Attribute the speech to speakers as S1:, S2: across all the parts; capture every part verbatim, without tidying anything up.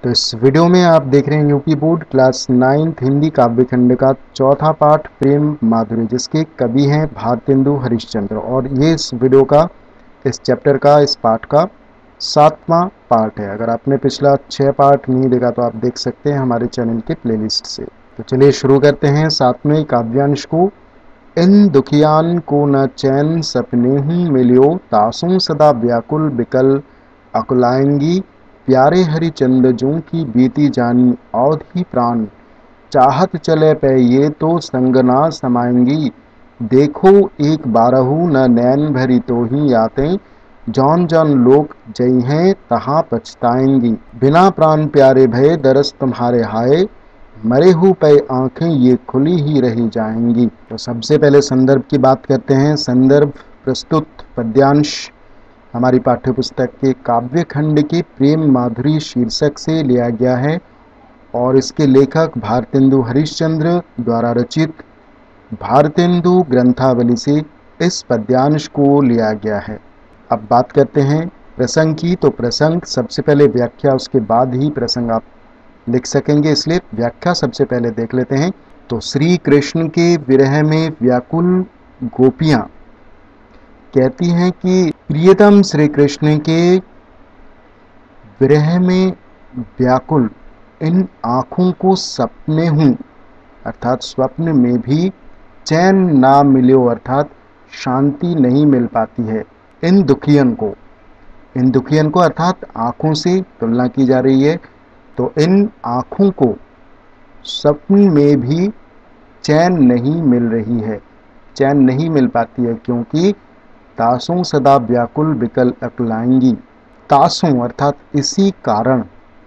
S1: तो इस वीडियो में आप देख रहे हैं UP board class ninth Hindi काव्य खंड का चौथा पाठ प्रेम माधुरी, जिसके कवि हैं भारतेंदु हरिश्चंद्र। और ये इस वीडियो का, इस चैप्टर का, इस पाठ का सातवां पार्ट है। अगर आपने पिछला छह पार्ट नहीं देखा तो आप देख सकते हैं हमारे चैनल के प्लेलिस्ट से। तो चलिए शुरू करते हैं सातवें काव्यांश को। इन दुखियान को न चैन सपने ही मिलियो, तासों सदा व्याकुल बिकल अकुलाएंगी। प्यारे हरिचंद जूं की बीती जानी औधी प्राण, चाहत चले पे ये तो संग ना समाएंगी। देखो एक बारहू न नैन भरी तो ही आते, जौन जौन लोग जई हैं तहाँ पछताएंगी। बिना प्राण प्यारे भय दरस तुम्हारे हाय, मरे हु पे आंखें ये खुली ही रही जाएंगी। तो सबसे पहले संदर्भ की बात करते हैं। संदर्भ प्रस्तुत पद्यांश हमारी पाठ्यपुस्तक के काव्य खंड के प्रेम माधुरी शीर्षक से लिया गया है और इसके लेखक भारतेंदु हरिश्चंद्र द्वारा रचित भारतेंदु ग्रंथावली से इस पद्यांश को लिया गया है। अब बात करते हैं प्रसंग की। तो प्रसंग सबसे पहले व्याख्या, उसके बाद ही प्रसंग आप लिख सकेंगे, इसलिए व्याख्या सबसे पहले देख लेते हैं। तो श्री कृष्ण के विरह में व्याकुल गोपियां कहती हैं कि प्रियतम श्री कृष्ण के विरह में व्याकुल इन आँखों को सपने हूँ, अर्थात स्वप्न में भी चैन ना मिलो, अर्थात शांति नहीं मिल पाती है। इन दुखियन को, इन दुखियन को अर्थात आँखों से तुलना की जा रही है। तो इन आँखों को स्वप्न में भी चैन नहीं मिल रही है, चैन नहीं मिल पाती है, क्योंकि तासों सदा व्याकुल बिकल अकुलाएंगी। तासों अर्थात इसी कारण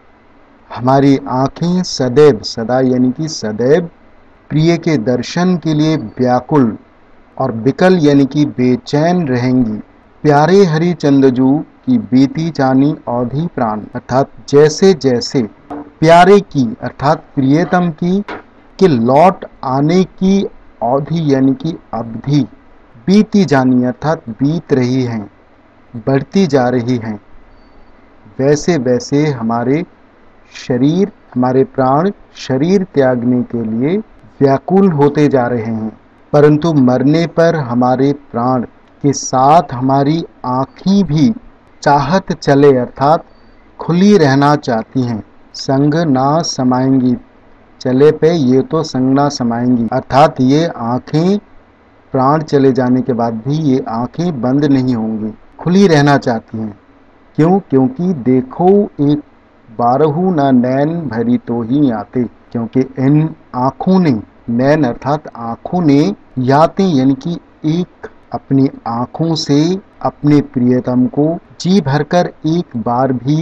S1: हमारी आंखें सदैव, सदा यानी कि सदैव प्रिय के दर्शन के लिए व्याकुल और बिकल यानी कि बेचैन रहेंगी। प्यारे हरिचंदजू की बीती जानी औधी प्राण, अर्थात जैसे जैसे प्यारे की अर्थात प्रियतम की के लौट आने की अवधि यानी कि अवधि बीती जानी अर्थात बीत रही हैं, बढ़ती जा रही हैं, वैसे वैसे हमारे शरीर, हमारे प्राण शरीर त्यागने के लिए व्याकुल होते जा रहे हैं। परंतु मरने पर हमारे प्राण के साथ हमारी आँखें भी चाहत चले अर्थात खुली रहना चाहती हैं। संग ना समाएंगी, चले पे ये तो संग ना समाएंगी, अर्थात ये आँखें प्राण चले जाने के बाद भी ये आंखें बंद नहीं होंगी, खुली रहना चाहती हैं। क्यों? क्योंकि देखो एक बारहू न नैन भरी तो ही आते, क्योंकि इन आँखों ने, नैन अर्थात आँखों ने, याते यानी कि एक अपनी आँखों से अपने प्रियतम को जी भरकर एक बार भी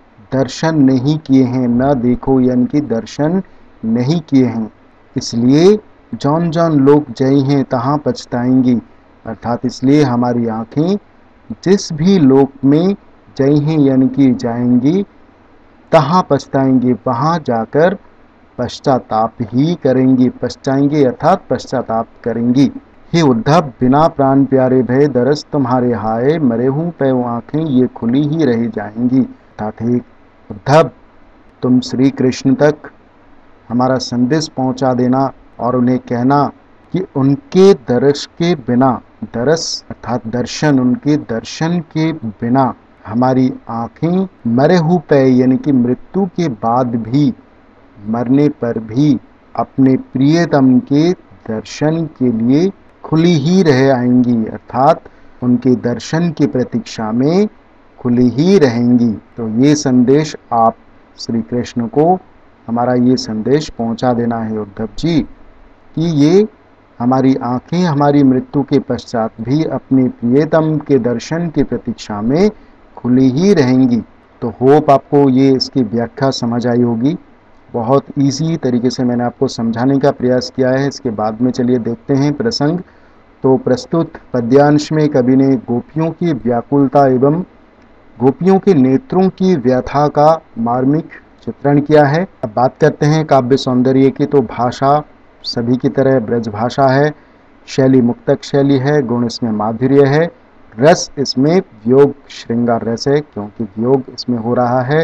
S1: दर्शन नहीं किए हैं। न देखो यानी कि दर्शन नहीं किए हैं, इसलिए जौन जौन लोग जई हैं तहाँ पछताएंगी, अर्थात इसलिए हमारी आँखें जिस भी लोक में जई हैं यानी कि जाएंगी तहाँ पछताएंगी, वहाँ जाकर पश्चाताप ही करेंगी, पछताएंगे अर्थात पश्चाताप करेंगी। हे उद्धव बिना प्राण प्यारे भय दरस तुम्हारे हाय, मरे हूँ पे आँखें ये खुली ही रह जाएंगी। अर्थात हे उद्धव तुम श्री कृष्ण तक हमारा संदेश पहुँचा देना और उन्हें कहना कि उनके दर्श के बिना, दरस अर्थात दर्शन, उनके दर्शन के बिना हमारी आँखें मरे हु पे यानी कि मृत्यु के बाद भी, मरने पर भी अपने प्रियतम के दर्शन के लिए खुली ही रह आएंगी, अर्थात उनके दर्शन की प्रतीक्षा में खुली ही रहेंगी। तो ये संदेश आप श्री कृष्ण को, हमारा ये संदेश पहुंचा देना है उद्धव जी कि ये हमारी आंखें हमारी मृत्यु के पश्चात भी अपने प्रियतम के दर्शन की प्रतीक्षा में खुली ही रहेंगी। तो होप आपको ये इसकी व्याख्या समझ आई होगी। बहुत इजी तरीके से मैंने आपको समझाने का प्रयास किया है। इसके बाद में चलिए देखते हैं प्रसंग। तो प्रस्तुत पद्यांश में कवि ने गोपियों की व्याकुलता एवं गोपियों के नेत्रों की व्यथा का मार्मिक चित्रण किया है। अब बात करते हैं काव्य सौंदर्य की। तो भाषा सभी की तरह ब्रज भाषा है, शैली मुक्तक शैली है, गुण इसमें माधुर्य है, रस इसमें वियोग श्रृंगार रस है, क्योंकि वियोग इसमें हो रहा है।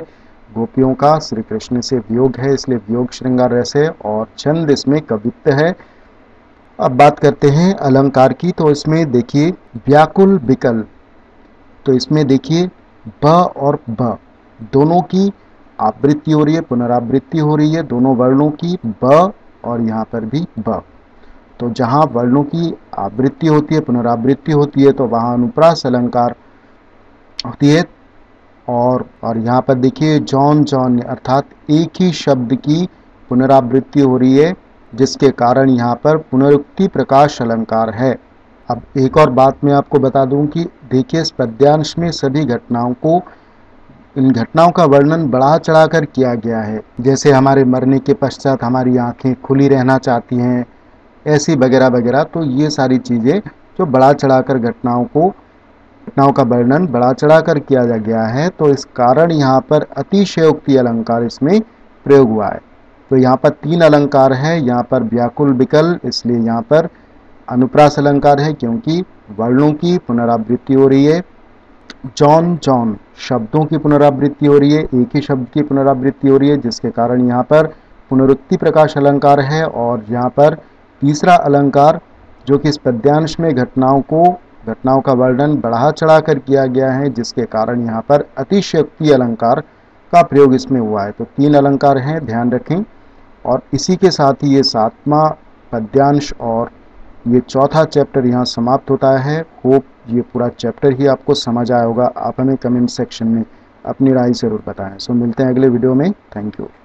S1: गोपियों का श्री कृष्ण से वियोग है, इसलिए वियोग श्रृंगार रस है, और छंद इसमें कवित्व है। अब बात करते हैं अलंकार की, तो इसमें देखिए व्याकुल विकल, तो इसमें देखिए ब और ब दोनों की आवृत्ति हो रही है, पुनरावृत्ति हो रही है दोनों वर्णों की, ब और यहाँ पर भी ब। तो जहाँ वर्णों की आवृत्ति होती है, पुनरावृत्ति होती है, तो वहाँ अनुप्रास अलंकार होती है। और और यहाँ पर देखिए जौन जौन अर्थात एक ही शब्द की पुनरावृत्ति हो रही है, जिसके कारण यहाँ पर पुनरुक्ति प्रकाश अलंकार है। अब एक और बात मैं आपको बता दूं कि देखिए इस पद्यांश में सभी घटनाओं को, इन घटनाओं का वर्णन बढ़ा चढ़ाकर किया गया है। जैसे हमारे मरने के पश्चात हमारी आंखें खुली रहना चाहती हैं, ऐसी वगैरह वगैरह। तो ये सारी चीज़ें जो बढ़ा चढ़ाकर घटनाओं को घटनाओं का वर्णन बढ़ा चढ़ाकर किया जा गया है, तो इस कारण यहाँ पर अतिशयोक्ति अलंकार इसमें प्रयोग हुआ है। तो यहाँ पर तीन अलंकार है, यहाँ पर व्याकुल विकल, इसलिए यहाँ पर अनुप्रास अलंकार है क्योंकि वर्णों की पुनरावृत्ति हो रही है। जौन जौन शब्दों की पुनरावृत्ति हो रही है, एक ही शब्द की पुनरावृत्ति हो रही है, जिसके कारण यहाँ पर पुनरुक्ति प्रकाश अलंकार है। और यहाँ पर तीसरा अलंकार जो कि इस पद्यांश में घटनाओं को घटनाओं का वर्णन बढ़ा चढ़ाकर किया गया है, जिसके कारण यहाँ पर अतिशयोक्ति अलंकार का प्रयोग इसमें हुआ है। तो तीन अलंकार हैं, ध्यान रखें। और इसी के साथ ही ये सातवां पद्यांश और ये चौथा चैप्टर यहाँ समाप्त होता है। होप ये पूरा चैप्टर ही आपको समझ आया होगा। आप हमें कमेंट सेक्शन में अपनी राय ज़रूर बताएं। सो मिलते हैं अगले वीडियो में। Thank you.